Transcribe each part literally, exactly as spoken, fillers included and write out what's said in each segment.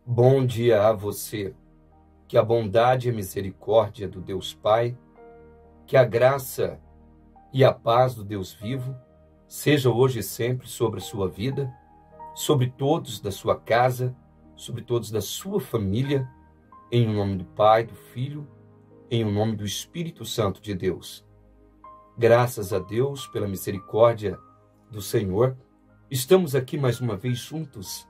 Bom dia a você, que a bondade e a misericórdia do Deus Pai, que a graça e a paz do Deus vivo seja hoje e sempre sobre a sua vida, sobre todos da sua casa, sobre todos da sua família, em nome do Pai, do Filho, em nome do Espírito Santo de Deus. Graças a Deus pela misericórdia do Senhor, estamos aqui mais uma vez juntos,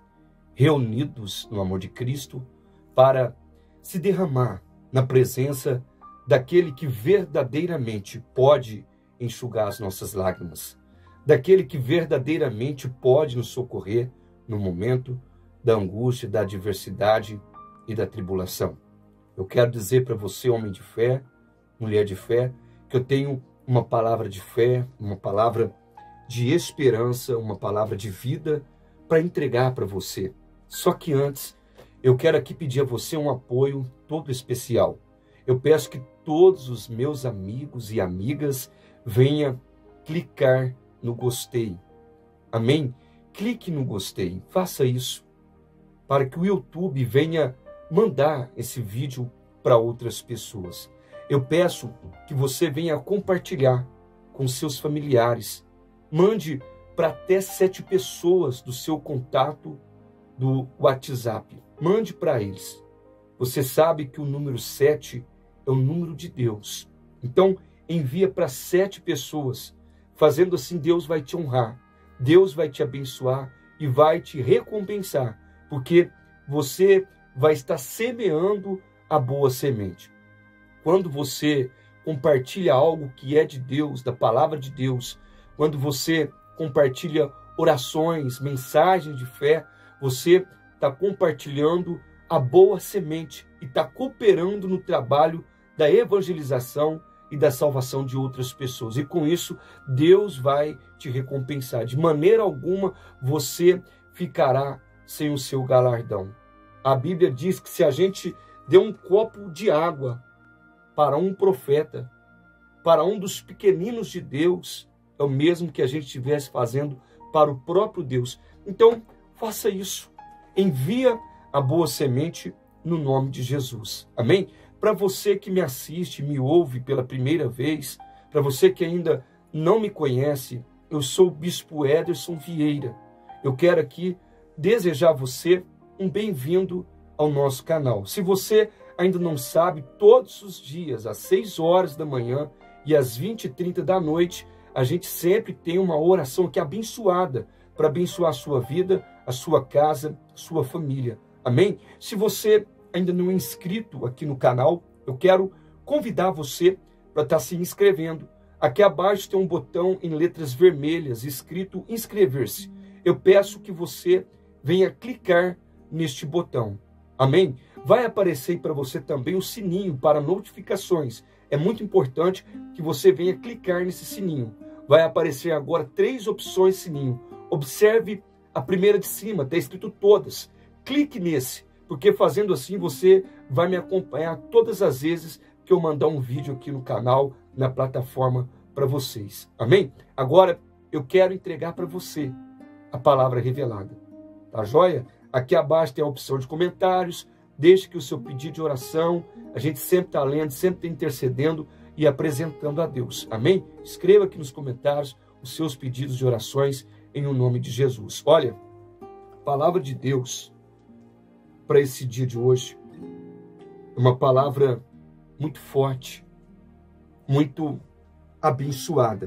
reunidos no amor de Cristo, para se derramar na presença daquele que verdadeiramente pode enxugar as nossas lágrimas, daquele que verdadeiramente pode nos socorrer no momento da angústia, da adversidade e da tribulação. Eu quero dizer para você, homem de fé, mulher de fé, que eu tenho uma palavra de fé, uma palavra de esperança, uma palavra de vida para entregar para você. Só que antes, eu quero aqui pedir a você um apoio todo especial. Eu peço que todos os meus amigos e amigas venham clicar no gostei. Amém? Clique no gostei, faça isso, para que o YouTube venha mandar esse vídeo para outras pessoas. Eu peço que você venha compartilhar com seus familiares. Mande para até sete pessoas do seu contato do WhatsApp. Mande para eles. Você sabe que o número sete é o número de Deus. Então, envia para sete pessoas. Fazendo assim, Deus vai te honrar. Deus vai te abençoar e vai te recompensar. Porque você vai estar semeando a boa semente. Quando você compartilha algo que é de Deus, da palavra de Deus, quando você compartilha orações, mensagens de fé, você está compartilhando a boa semente e está cooperando no trabalho da evangelização e da salvação de outras pessoas. E com isso, Deus vai te recompensar. De maneira alguma, você ficará sem o seu galardão. A Bíblia diz que se a gente der um copo de água para um profeta, para um dos pequeninos de Deus, é o mesmo que a gente estivesse fazendo para o próprio Deus. Então, faça isso. Envia a boa semente no nome de Jesus. Amém? Para você que me assiste, me ouve pela primeira vez, para você que ainda não me conhece, eu sou o Bispo Ederson Vieira. Eu quero aqui desejar a você um bem-vindo ao nosso canal. Se você ainda não sabe, todos os dias, às seis horas da manhã e às vinte e trinta da noite, a gente sempre tem uma oração aqui abençoada para abençoar a sua vida, a sua casa, a sua família. Amém? Se você ainda não é inscrito aqui no canal, eu quero convidar você para estar se inscrevendo. Aqui abaixo tem um botão em letras vermelhas escrito inscrever-se. Eu peço que você venha clicar neste botão. Amém? Vai aparecer para você também o sininho para notificações. É muito importante que você venha clicar nesse sininho. Vai aparecer agora três opções sininho. Observe a primeira de cima, está escrito todas. Clique nesse, porque fazendo assim você vai me acompanhar todas as vezes que eu mandar um vídeo aqui no canal, na plataforma para vocês. Amém? Agora eu quero entregar para você a palavra revelada. Tá joia? Aqui abaixo tem a opção de comentários. Deixe que o seu pedido de oração, a gente sempre está lendo, sempre está intercedendo e apresentando a Deus. Amém? Escreva aqui nos comentários os seus pedidos de orações em o nome de Jesus. Olha, a palavra de Deus para esse dia de hoje é uma palavra muito forte, muito abençoada.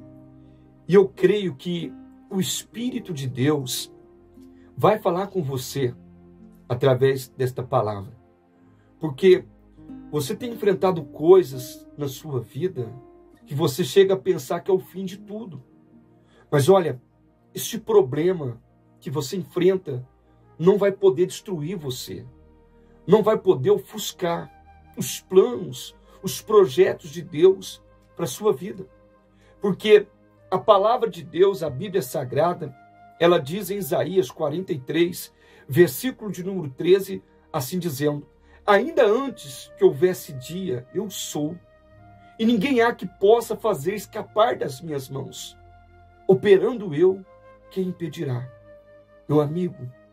E eu creio que o Espírito de Deus vai falar com você através desta palavra. Porque você tem enfrentado coisas na sua vida que você chega a pensar que é o fim de tudo. Mas olha, este problema que você enfrenta não vai poder destruir você. Não vai poder ofuscar os planos, os projetos de Deus para a sua vida. Porque a palavra de Deus, a Bíblia Sagrada, ela diz em Isaías quarenta e três, versículo de número treze, assim dizendo: ainda antes que houvesse dia, eu sou, e ninguém há que possa fazer escapar das minhas mãos. Operando eu, quem impedirá? Meu amigo,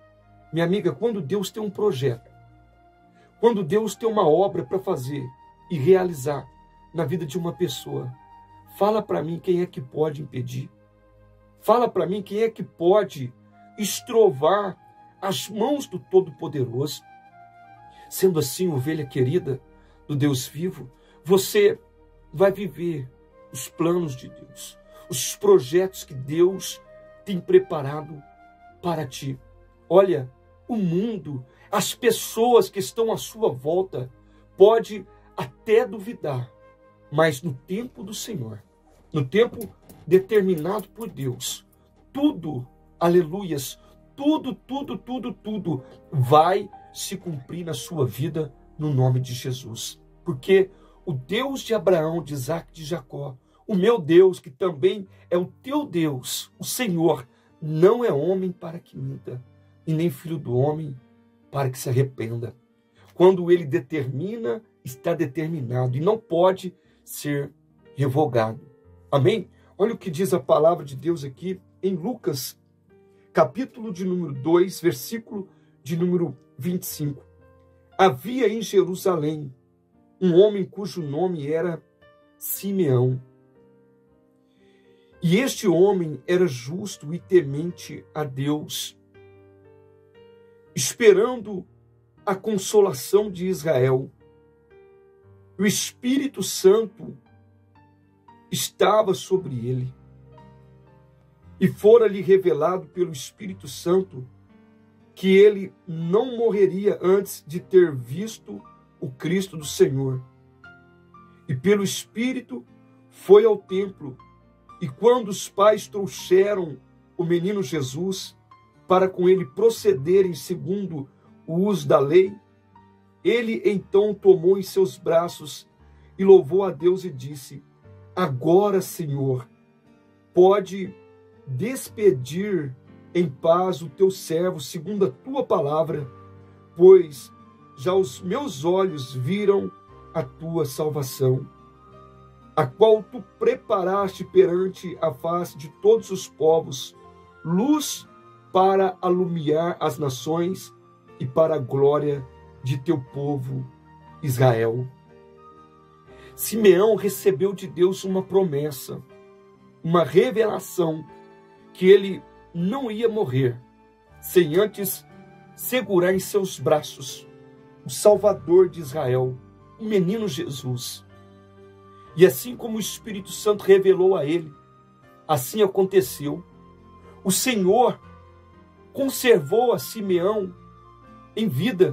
Minha amiga, quando Deus tem um projeto, quando Deus tem uma obra para fazer e realizar na vida de uma pessoa, fala para mim quem é que pode impedir. Fala para mim quem é que pode estrovar as mãos do Todo-Poderoso. Sendo assim, ovelha querida do Deus vivo, você vai viver os planos de Deus, os projetos que Deus tem preparado para ti. Olha, o mundo, as pessoas que estão à sua volta, pode até duvidar, mas no tempo do Senhor, no tempo determinado por Deus, tudo, aleluias, tudo, tudo, tudo, tudo vai se cumprir na sua vida no nome de Jesus. Porque o Deus de Abraão, de Isaac e de Jacó, o meu Deus, que também é o teu Deus, o Senhor, não é homem para que minta, e nem filho do homem para que se arrependa. Quando ele determina, está determinado e não pode ser revogado. Amém? Olha o que diz a palavra de Deus aqui em Lucas, capítulo de número dois, versículo de número vinte e cinco. Havia em Jerusalém um homem cujo nome era Simeão. E este homem era justo e temente a Deus, esperando a consolação de Israel. O Espírito Santo estava sobre ele, e fora-lhe revelado pelo Espírito Santo que ele não morreria antes de ter visto o Cristo do Senhor. E pelo Espírito foi ao templo, e quando os pais trouxeram o menino Jesus para com ele procederem segundo o uso da lei, ele então tomou em seus braços e louvou a Deus e disse: agora, Senhor, pode despedir em paz o teu servo segundo a tua palavra, pois já os meus olhos viram a tua salvação, a qual tu preparaste perante a face de todos os povos, luz para alumiar as nações e para a glória de teu povo Israel. Simeão recebeu de Deus uma promessa, uma revelação, que ele não ia morrer sem antes segurar em seus braços o Salvador de Israel, o menino Jesus. E assim como o Espírito Santo revelou a ele, assim aconteceu. O Senhor conservou a Simeão em vida,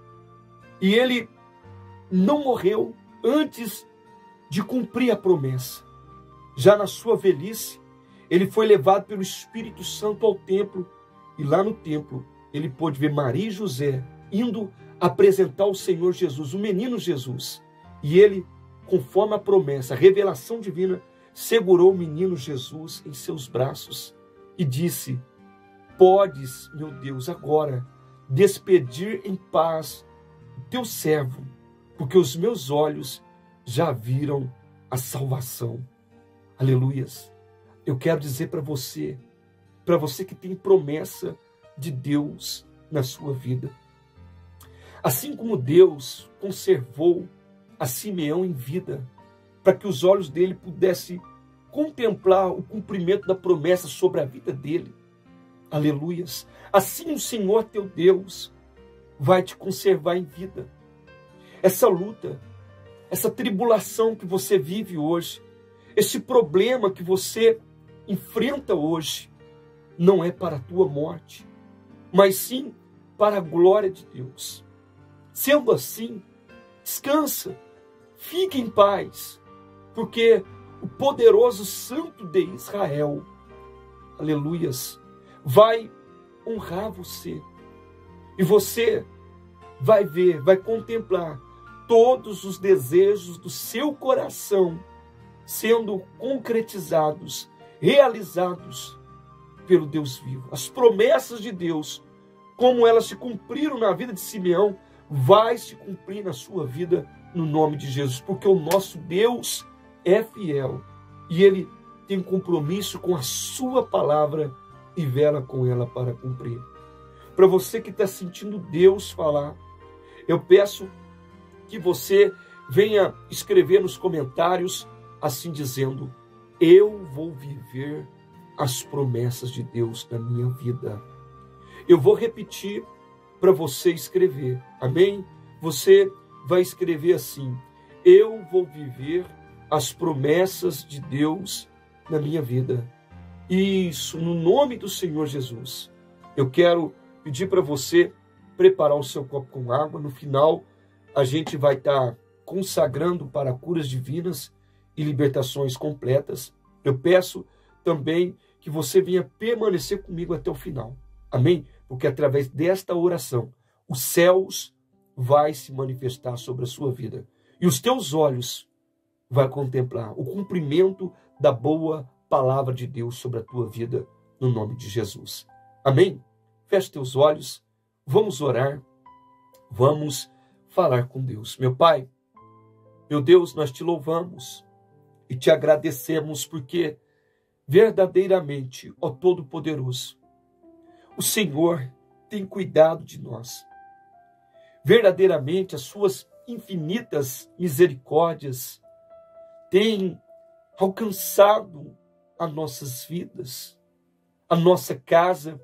e ele não morreu antes de cumprir a promessa. Já na sua velhice, ele foi levado pelo Espírito Santo ao templo, e lá no templo ele pôde ver Maria e José indo apresentar o Senhor Jesus, o menino Jesus. E ele, conforme a promessa, a revelação divina, segurou o menino Jesus em seus braços e disse: podes, meu Deus, agora despedir em paz o teu servo, porque os meus olhos já viram a salvação. Aleluias. Eu quero dizer para você, para você que tem promessa de Deus na sua vida, assim como Deus conservou a Simeão em vida, para que os olhos dele pudessem contemplar o cumprimento da promessa sobre a vida dele, aleluias, assim o Senhor teu Deus vai te conservar em vida. Essa luta, essa tribulação que você vive hoje, esse problema que você enfrenta hoje, não é para a tua morte, mas sim para a glória de Deus. Sendo assim, descansa, fique em paz, porque o poderoso Santo de Israel, aleluias, vai honrar você. E você vai ver, vai contemplar todos os desejos do seu coração sendo concretizados, realizados pelo Deus vivo. As promessas de Deus, como elas se cumpriram na vida de Simeão, vai se cumprir na sua vida no nome de Jesus, porque o nosso Deus é fiel e Ele tem compromisso com a sua palavra e vela com ela para cumprir. para você que está sentindo Deus falar, eu peço que você venha escrever nos comentários, assim dizendo: eu vou viver as promessas de Deus na minha vida. Eu vou repetir para você escrever, amém? Você vai escrever assim: eu vou viver as promessas de Deus na minha vida. Isso, no nome do Senhor Jesus. Eu quero pedir para você preparar o seu copo com água. No final, a gente vai estar consagrando para curas divinas e libertações completas. Eu peço também que você venha permanecer comigo até o final. Amém? Porque através desta oração, os céus vai se manifestar sobre a sua vida. E os teus olhos vai contemplar o cumprimento da boa palavra de Deus sobre a tua vida, no nome de Jesus. Amém? Feche teus olhos, vamos orar, vamos falar com Deus. Meu Pai, meu Deus, nós te louvamos e te agradecemos porque verdadeiramente, ó Todo-Poderoso, o Senhor tem cuidado de nós. Verdadeiramente, as suas infinitas misericórdias têm alcançado as nossas vidas, a nossa casa,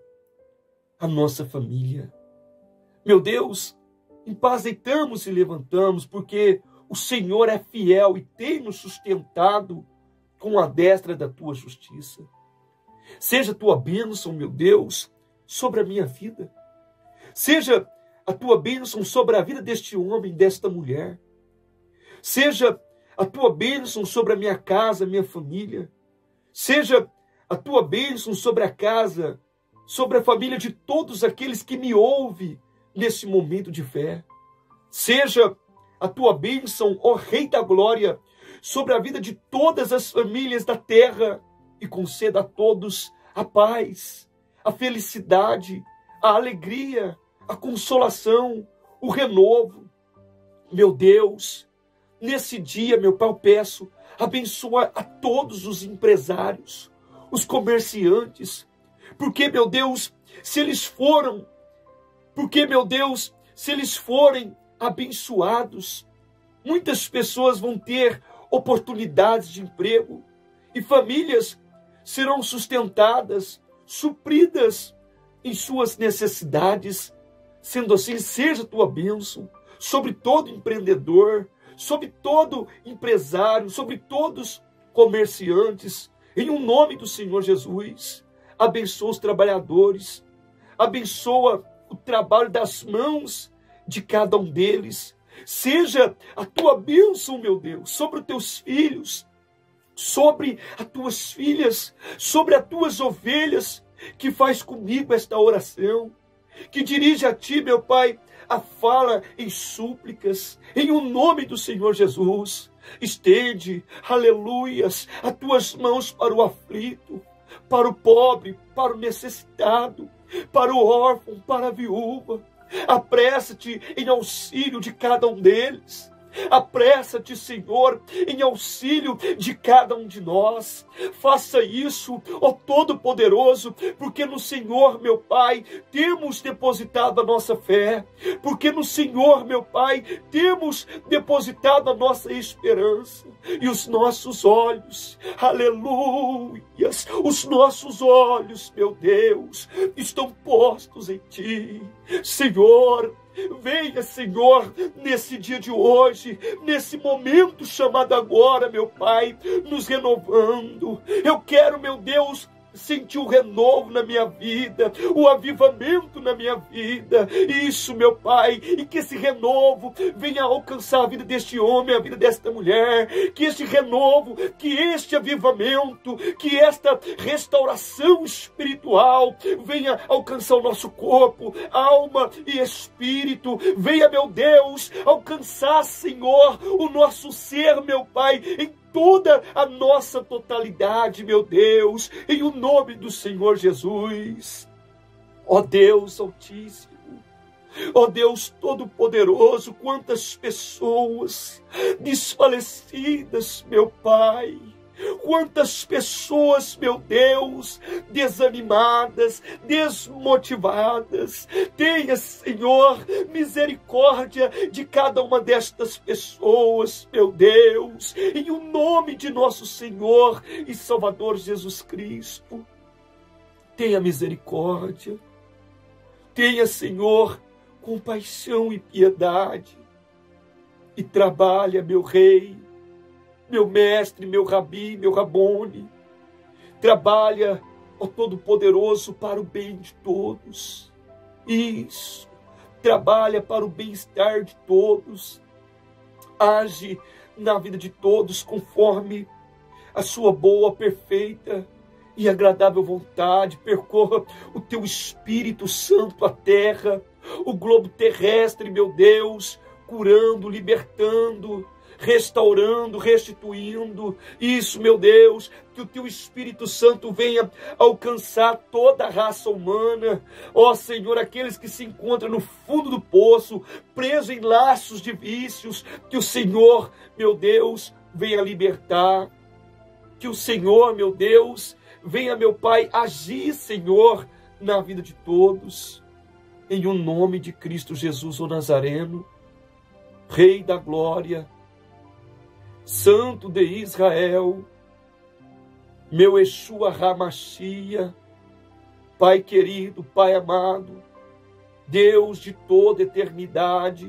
a nossa família. Meu Deus, em paz deitamos e levantamos, porque o Senhor é fiel e tem nos sustentado com a destra da tua justiça. Seja a tua bênção, meu Deus, sobre a minha vida. Seja a tua bênção sobre a vida deste homem, desta mulher. Seja a tua bênção sobre a minha casa, a minha família. Seja a tua bênção sobre a casa, sobre a família de todos aqueles que me ouvem nesse momento de fé. Seja a tua bênção, ó Rei da Glória, sobre a vida de todas as famílias da terra, e conceda a todos a paz, a felicidade, a alegria, a consolação, o renovo. Meu Deus, nesse dia, meu Pai, eu peço, abençoa a todos os empresários, os comerciantes, porque, meu Deus, se eles foram, porque, meu Deus, se eles forem abençoados, muitas pessoas vão ter oportunidades de emprego e famílias serão sustentadas, supridas em suas necessidades. Sendo assim, seja a tua bênção sobre todo empreendedor, sobre todo empresário, sobre todos comerciantes, em um nome do Senhor Jesus. Abençoa os trabalhadores, abençoa o trabalho das mãos de cada um deles. Seja a tua bênção, meu Deus, sobre os teus filhos, sobre as tuas filhas, sobre as tuas ovelhas, que faz comigo esta oração, que dirige a ti, meu Pai, a fala em súplicas, em o nome do Senhor Jesus. Estende, aleluias, as tuas mãos para o aflito, para o pobre, para o necessitado, para o órfão, para a viúva. Apressa-te em auxílio de cada um deles. Apressa-te, Senhor, em auxílio de cada um de nós. Faça isso, ó Todo-Poderoso, porque no Senhor, meu Pai, temos depositado a nossa fé, porque no Senhor, meu Pai, temos depositado a nossa esperança, e os nossos olhos, aleluias, os nossos olhos, meu Deus, estão postos em Ti, Senhor. Venha, Senhor, nesse dia de hoje, nesse momento chamado agora, meu Pai, nos renovando. Eu quero, meu Deus, sentir o renovo na minha vida, o avivamento na minha vida. Isso, meu Pai, e que esse renovo venha alcançar a vida deste homem, a vida desta mulher. Que este renovo, que este avivamento, que esta restauração espiritual venha alcançar o nosso corpo, alma e espírito. Venha, meu Deus, alcançar, Senhor, o nosso ser, meu Pai, em toda a nossa totalidade, meu Deus, em o nome do Senhor Jesus. Ó Deus Altíssimo, ó Deus Todo-Poderoso, quantas pessoas desfalecidas, meu Pai, Quantas pessoas, meu Deus, desanimadas, desmotivadas. Tenha, Senhor, misericórdia de cada uma destas pessoas, meu Deus, em o nome de nosso Senhor e Salvador Jesus Cristo. Tenha misericórdia. Tenha, Senhor, compaixão e piedade. E trabalha, meu Rei, meu mestre, meu rabi, meu rabone, trabalha, ó Todo-Poderoso, para o bem de todos. Isso, trabalha para o bem-estar de todos. Age na vida de todos conforme a sua boa, perfeita e agradável vontade. Percorra o teu Espírito Santo a terra, o globo terrestre, meu Deus, curando, libertando, restaurando, restituindo. Isso, meu Deus, que o teu Espírito Santo venha alcançar toda a raça humana. Ó Senhor, aqueles que se encontram no fundo do poço, presos em laços de vícios, que o Senhor, meu Deus, venha libertar. Que o Senhor, meu Deus, venha, meu Pai, agir, Senhor, na vida de todos. Em o nome de Cristo Jesus, o Nazareno, Rei da glória, Santo de Israel, meu Yeshua HaMashiach, Pai querido, Pai amado, Deus de toda eternidade,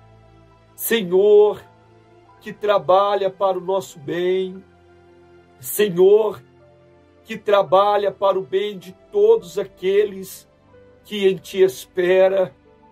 Senhor, que trabalha para o nosso bem, Senhor, que trabalha para o bem de todos aqueles que em Ti espera.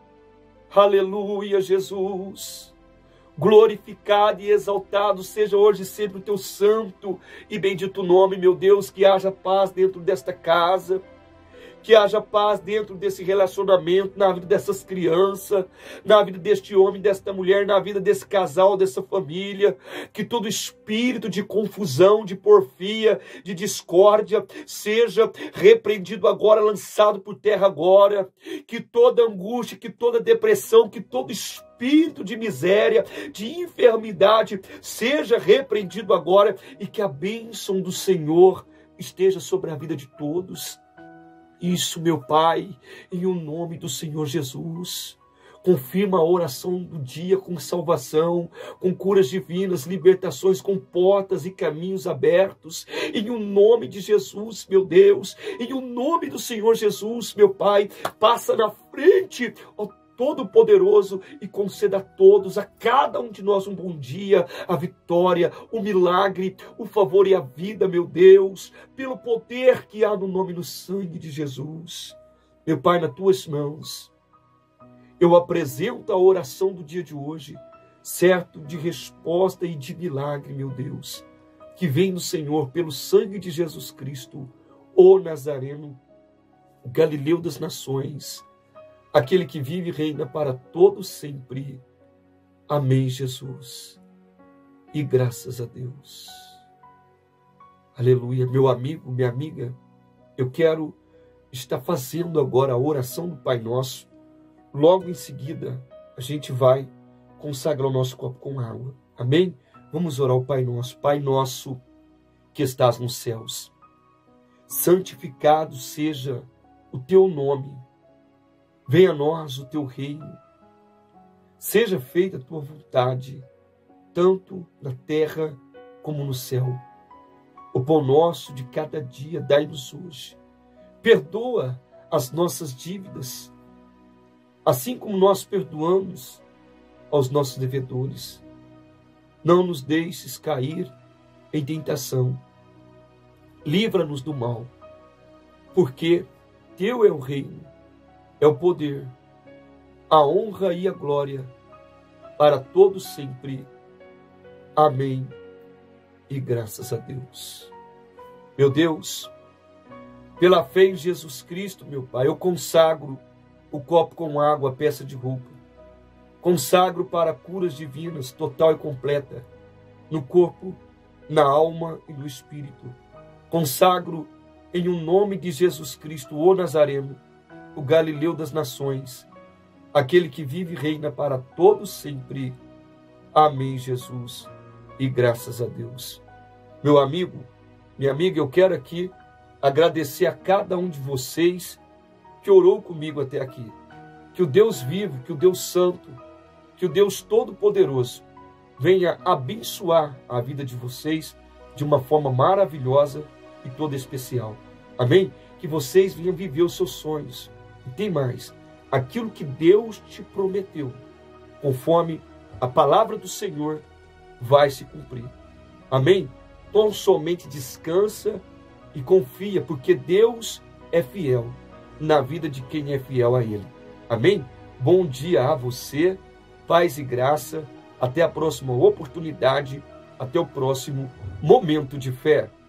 Aleluia, Jesus. Glorificado e exaltado seja hoje sempre o teu santo e bendito nome, meu Deus. Que haja paz dentro desta casa, que haja paz dentro desse relacionamento, na vida dessas crianças, na vida deste homem, desta mulher, na vida desse casal, dessa família. Que todo espírito de confusão, de porfia, de discórdia seja repreendido agora, lançado por terra agora. Que toda angústia, que toda depressão, que todo espírito espírito de miséria, de enfermidade, seja repreendido agora, e que a bênção do Senhor esteja sobre a vida de todos. Isso, meu Pai, em o nome do Senhor Jesus. Confirma a oração do dia com salvação, com curas divinas, libertações, com portas e caminhos abertos. Em o nome de Jesus, meu Deus, em o nome do Senhor Jesus, meu Pai, passa na frente, ó Todo-Poderoso, e conceda a todos, a cada um de nós, um bom dia, a vitória, o milagre, o favor e a vida, meu Deus, pelo poder que há no nome e no sangue de Jesus. Meu Pai, nas tuas mãos, eu apresento a oração do dia de hoje, certo de resposta e de milagre, meu Deus, que vem do Senhor pelo sangue de Jesus Cristo, o Nazareno, o Galileu das nações, aquele que vive e reina para todos sempre. Amém, Jesus. E graças a Deus. Aleluia. Meu amigo, minha amiga, eu quero estar fazendo agora a oração do Pai Nosso. Logo em seguida, a gente vai consagrar o nosso copo com água. Amém? Vamos orar ao Pai Nosso. Pai Nosso que estás nos céus, santificado seja o teu nome. Venha a nós o teu reino, seja feita a tua vontade, tanto na terra como no céu. O pão nosso de cada dia dai-nos hoje. Perdoa as nossas dívidas, assim como nós perdoamos aos nossos devedores. Não nos deixes cair em tentação. Livra-nos do mal, porque teu é o reino, é o poder, a honra e a glória para todos sempre. Amém. E graças a Deus. Meu Deus, pela fé em Jesus Cristo, meu Pai, eu consagro o copo com água, a peça de roupa. Consagro para curas divinas, total e completa, no corpo, na alma e no espírito. Consagro em um nome de Jesus Cristo, o Nazareno, o Galileu das nações, aquele que vive e reina para todos sempre. Amém, Jesus, e graças a Deus. Meu amigo, Minha amiga, eu quero aqui agradecer a cada um de vocês que orou comigo até aqui. Que o Deus vivo, que o Deus santo, que o Deus todo-poderoso venha abençoar a vida de vocês de uma forma maravilhosa e toda especial. Amém? Que vocês venham viver os seus sonhos. E tem mais, aquilo que Deus te prometeu, conforme a palavra do Senhor vai se cumprir. Amém? Então somente descansa e confia, porque Deus é fiel na vida de quem é fiel a Ele. Amém? Bom dia a você, paz e graça, até a próxima oportunidade, até o próximo momento de fé.